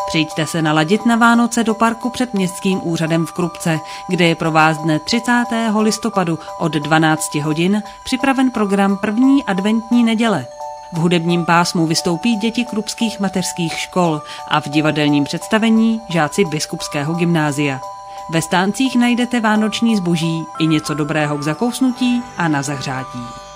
Přijďte se naladit na Vánoce do parku před Městským úřadem v Krupce, kde je pro vás dne 30. listopadu od 12 hodin připraven program první adventní neděle. V hudebním pásmu vystoupí děti krupských mateřských škol a v divadelním představení žáci Biskupského gymnázia. Ve stáncích najdete vánoční zboží i něco dobrého k zakousnutí a na zahřátí.